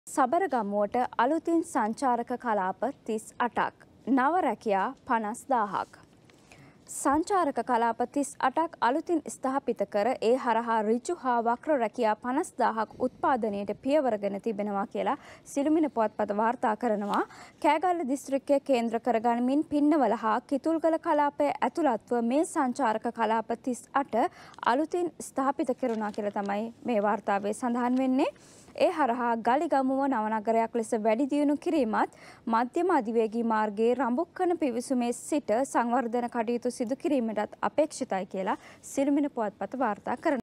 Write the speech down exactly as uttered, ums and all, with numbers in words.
සබරගමුවට අලුතින් සංචාරක කලාප තිස් අටක්, නව රැකියා පනස් දාහක්. සංචාරක කලාප තිස් අටක් අලුතින් ස්ථාපිත කර ඒ හරහා ඍජු හා වක්‍ර රැකියා පනස් දාහක් උත්පාදනයට පියවරගෙන තිබෙනවා කියලා සිළුමිණ පුවත්පත වාර්තා කරනවා. කෑගල්ල දිස්ත්‍රික්කය කේන්ද්‍ර කරගනිමින් පින්නවල හා කිතුල්ගල කලාපය ඇතුළත්ව මේ සංචාරක කලාප තිස් අට අලුතින් ස්ථාපිත කෙරුණා කියලා තමයි මේ වාර්තාවේ සඳහන් වෙන්නේ. ඒ හරහා ගලිගමුව නවනගරයක් ලෙස වැඩි දියුණු කිරීමත් මධ්‍යම අධිවේගී මාර්ගයේ රඹුක්කන පිවිසුමේ සිට සංවර්ධන කටයුතු සිදු කිරීමටත් අපේක්ෂිතයි කියලා සිළුමිණ පුවත්පත වාර්තා කරනවා.